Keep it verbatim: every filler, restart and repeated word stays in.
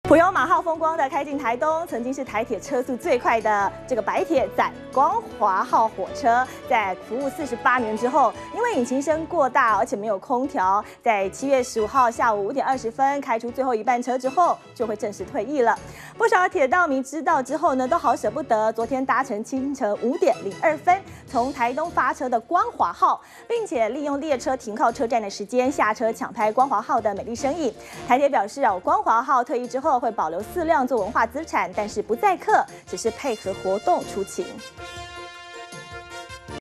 普悠玛号风光的开进台东，曾经是台铁车速最快的这个白铁载光华号火车，在服务四十八年之后，因为引擎声过大，而且没有空调，在七月十五号下午五点二十分开出最后一班车之后，就会正式退役了。不少铁道迷知道之后呢，都好舍不得。昨天搭乘清晨五点零二分从台东发车的光华号，并且利用列车停靠车站的时间下车抢拍光华号的美丽身影。台铁表示哦，光华号退役之后会保留四辆做文化资产，但是不载客，只是配合活动出勤。